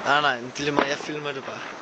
Nej, det er lige meget, jeg filmer det bare.